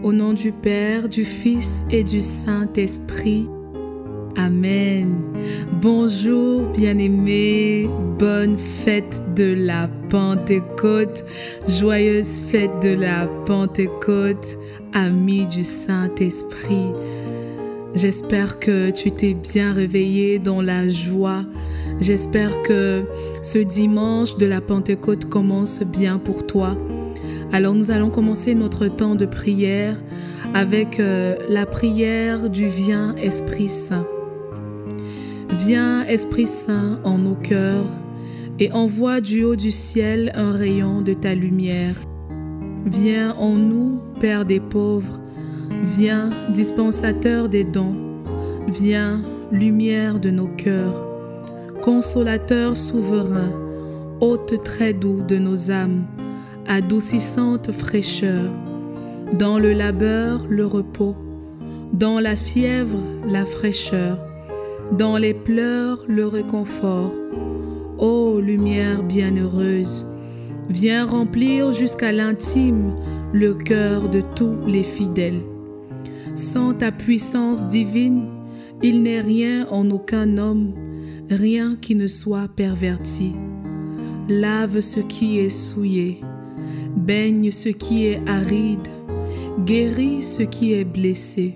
Au nom du Père, du Fils et du Saint-Esprit. Amen. Bonjour bien-aimés, bonne fête de la Pentecôte, joyeuse fête de la Pentecôte, amis du Saint-Esprit. J'espère que tu t'es bien réveillé dans la joie. J'espère que ce dimanche de la Pentecôte commence bien pour toi. Alors nous allons commencer notre temps de prière avec la prière du Viens Esprit Saint. Viens Esprit Saint en nos cœurs et envoie du haut du ciel un rayon de ta lumière. Viens en nous, Père des pauvres. Viens, dispensateur des dons. Viens, lumière de nos cœurs. Consolateur souverain, hôte très doux de nos âmes. Adoucissante fraîcheur, dans le labeur, le repos, dans la fièvre, la fraîcheur, dans les pleurs, le réconfort. Ô lumière bienheureuse, viens remplir jusqu'à l'intime le cœur de tous les fidèles. Sans ta puissance divine, il n'est rien en aucun homme, rien qui ne soit perverti. Lave ce qui est souillé, baigne ce qui est aride, guéris ce qui est blessé,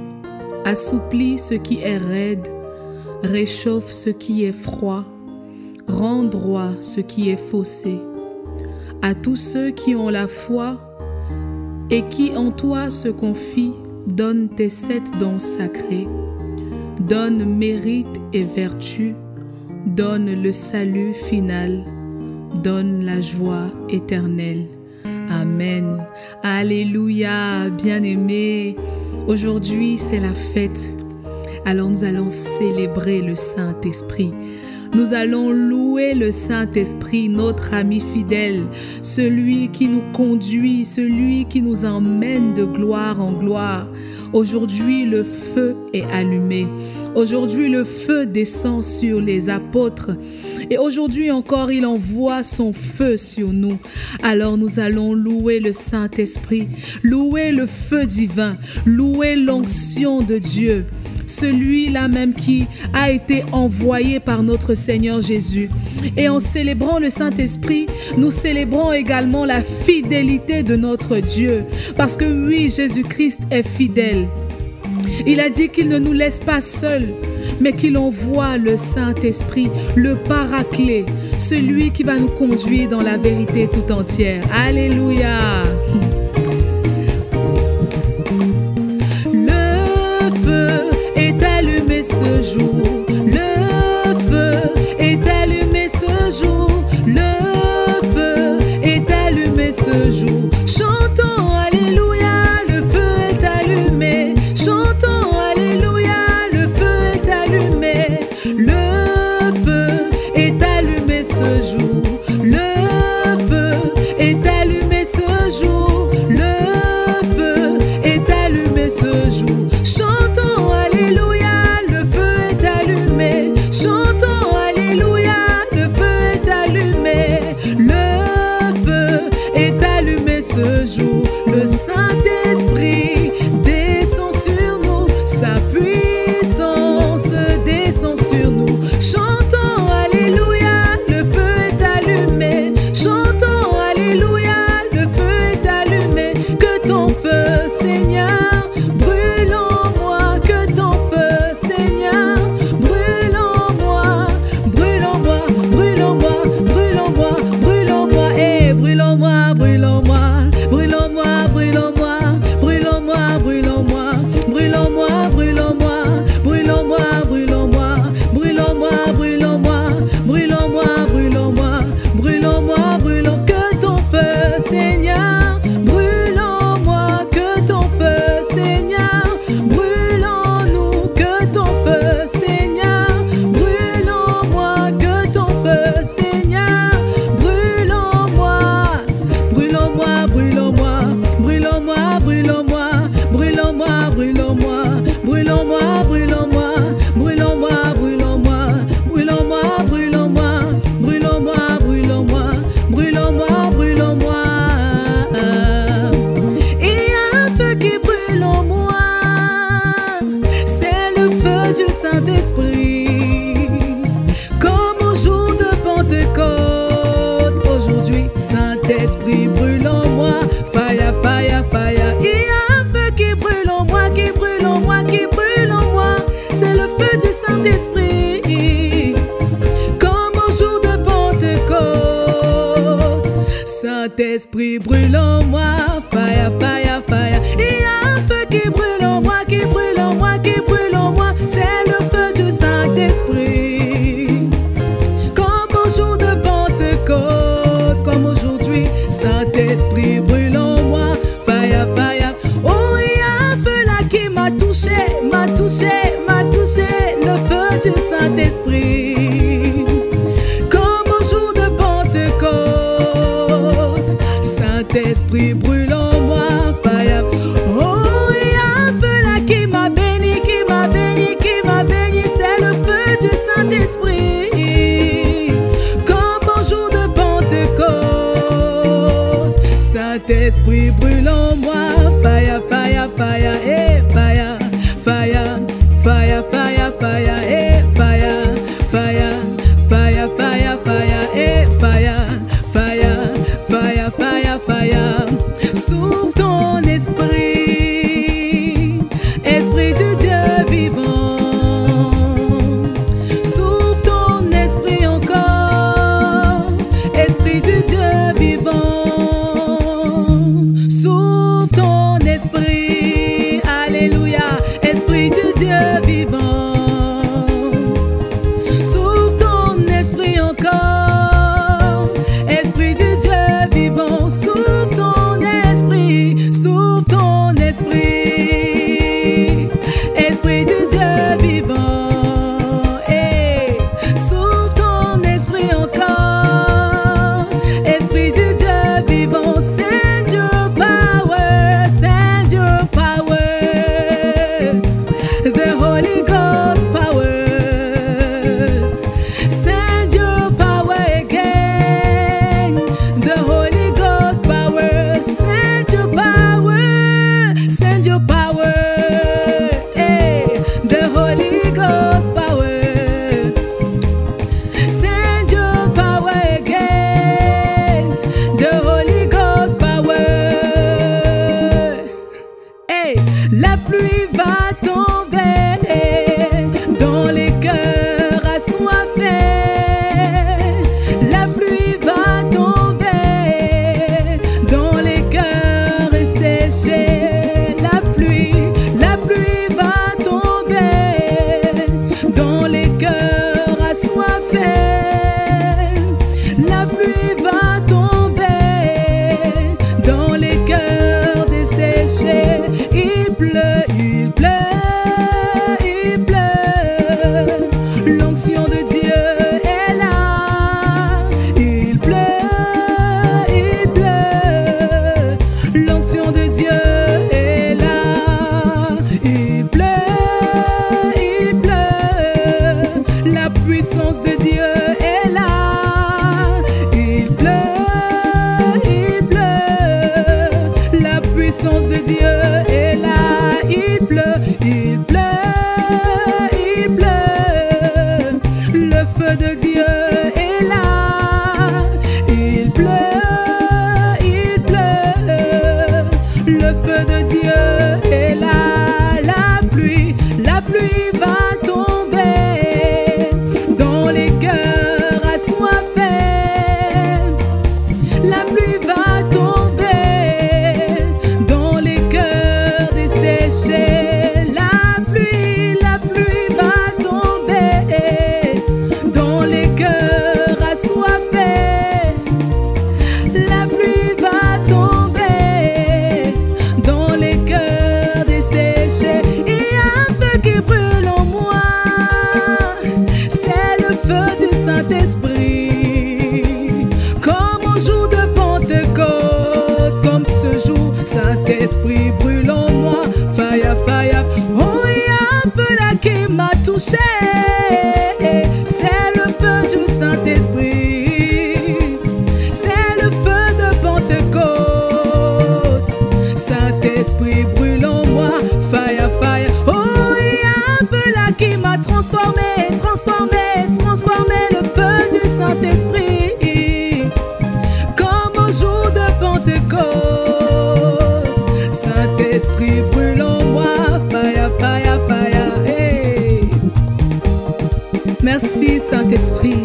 assouplis ce qui est raide, réchauffe ce qui est froid, rend droit ce qui est faussé. À tous ceux qui ont la foi et qui en toi se confient, donne tes 7 dons sacrés, donne mérite et vertu, donne le salut final, donne la joie éternelle. Amen. Alléluia, bien-aimés. Aujourd'hui, c'est la fête. Alors nous allons célébrer le Saint-Esprit. Nous allons louer le Saint-Esprit, notre ami fidèle, celui qui nous conduit, celui qui nous emmène de gloire en gloire. Aujourd'hui, le feu est allumé. Aujourd'hui, le feu descend sur les apôtres. Et aujourd'hui encore, il envoie son feu sur nous. Alors nous allons louer le Saint-Esprit, louer le feu divin, louer l'onction de Dieu. Celui-là même qui a été envoyé par notre Seigneur Jésus. Et en célébrant le Saint-Esprit, nous célébrons également la fidélité de notre Dieu. Parce que oui, Jésus-Christ est fidèle. Il a dit qu'il ne nous laisse pas seuls, mais qu'il envoie le Saint-Esprit, le Paraclet, celui qui va nous conduire dans la vérité tout entière. Alléluia! Ce jour, le feu est allumé ce jour, le feu est allumé ce jour. Chantons Alléluia, le feu est allumé. Chantons Alléluia, le feu est allumé. Le feu est allumé ce jour, le feu est allumé ce jour, le feu est allumé ce jour. Chantons Alléluia. Chantons Alléluia, le feu est allumé. Le feu est allumé ce jour. Le Saint-Esprit descend sur nous, sa puissance descend sur nous. Chantons Alléluia, le feu est allumé. Chantons Alléluia, le feu est allumé. Que ton feu, Seigneur, brûle en moi. Que ton feu, Seigneur, brûle en moi. Brûle en moi, brûle en moi, brûle en moi, brûle en moi, et brûle en moi, brûle en moi, brûle en moi. fire, fire, fire. Il y a un feu qui brûle en moi, qui brûle en moi, qui brûle en moi. C'est le feu du Saint-Esprit. Comme au jour de Pentecôte, comme aujourd'hui, Saint-Esprit brûle en moi. Fire, fire. Oh, il y a un feu là qui m'a touché, m'a touché, m'a touché. Le feu du Saint-Esprit. Comme au jour de Pentecôte, Saint-Esprit brûle en moi. Fire. Oh, il y a un feu là qui m'a béni, qui m'a béni, qui m'a béni. C'est le feu du Saint-Esprit. Comme au jour de Pentecôte, Saint-Esprit brûle en moi. Fire, fire, fire, eh, fire, fire, fire, fire, fire, eh, fire, fire, fire, fire, fire, eh, fire, fire, fire, fire, fire. Souffle ton esprit, esprit du Dieu vivant. Souffle ton esprit encore, esprit du Dieu vivant. Souffle ton esprit, alléluia, esprit du Dieu vivant. Souffle ton esprit encore, esprit du Dieu vivant. Souffle ton esprit, souffle ton esprit, esprit du Dieu vivant. Hey. Souffle ton esprit encore, esprit du Dieu vivant. Send your power, send your power, the Holy Ghost power. Send your power again, the Holy Ghost power. Send your power, send your power, hey, the Holy Ghost power. Send your power again, the Holy Ghost power. Hey, la pluie va tomber dans les cœurs assoiffés. La pluie va tomber dans les cœurs asséchés. La pluie va tomber dans les cœurs assoiffés. La pluie va tomber dans les cœurs desséchés. Il pleut, il pleut, il pleut. L'onction de Dieu est là. Il pleut, il pleut. L'onction de Dieu est là. Il pleut, il pleut. La puissance de Dieu est là. Il pleut, il pleut. La puissance de Dieu est là. Il pleut, il pleut, il pleut. Le feu de Dieu est là. Il pleut, il pleut. Le feu de Dieu est là. La pluie va tomber dans les cœurs assoiffés. La pluie va tomber dans les cœurs desséchés. La pluie va tomber dans les cœurs assoiffés. La pluie va tomber dans les cœurs desséchés. Il y a un feu qui brûle en moi, c'est le feu du Saint-Esprit. Comme au jour de Pentecôte, comme ce jour, Saint-Esprit brûle en moi. Fire, fire. Oh, il y a un feu là qui m'a touché. C'est le feu du Saint-Esprit. C'est le feu de Pentecôte. Saint-Esprit brûle en moi. Fire, fire. Oh, il y a un feu là qui m'a transformé, transformé, transformé. Le feu du Saint-Esprit. Comme au jour de Pentecôte, Saint-Esprit brûle en moi. Fire, fire, fire. Hey. Merci Saint-Esprit.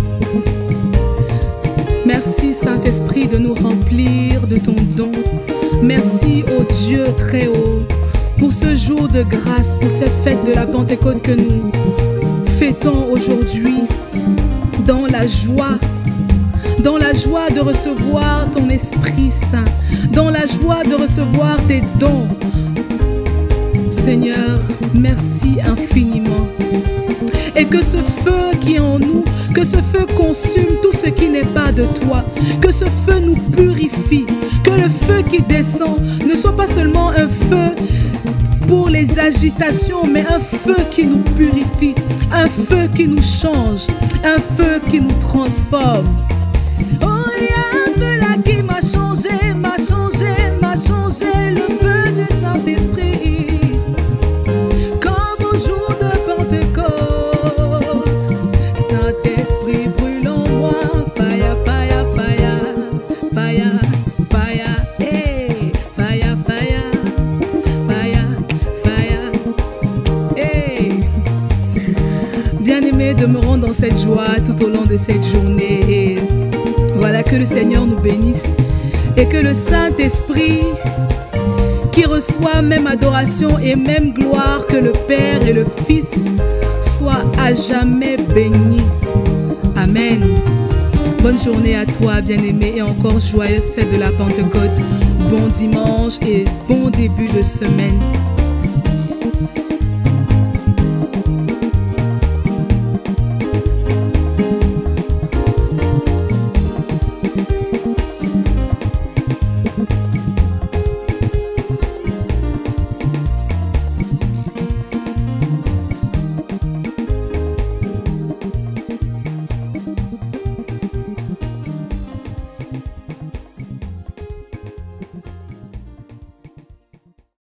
Merci Saint-Esprit de nous remplir de ton don, Merci au Dieu très haut pour ce jour de grâce, pour cette fête de la Pentecôte que nous fêtons aujourd'hui dans la joie de recevoir ton Esprit Saint, dans la joie de recevoir tes dons. Seigneur, merci infiniment. Et que ce feu qui est en nous, que ce feu consume tout ce qui n'est pas de toi, que ce feu nous purifie, que le feu qui descend ne soit pas seulement un feu pour les agitations, mais un feu qui nous purifie, un feu qui nous change, un feu qui nous transforme. Oh, il y a un feu là qui m'a changé, le feu du Saint-Esprit. Comme au jour de Pentecôte, Saint-Esprit brûle en moi, fire, fire, fire, fire, fire, hey, fire, fire, fire, fire, hey. Bien-aimé, demeurons dans cette joie tout au long de cette journée. Et voilà, que le Seigneur nous bénisse et que le Saint-Esprit, qui reçoit même adoration et même gloire que le Père et le Fils, soit à jamais béni. Amen. Bonne journée à toi, bien-aimé, et encore joyeuse fête de la Pentecôte. Bon dimanche et bon début de semaine.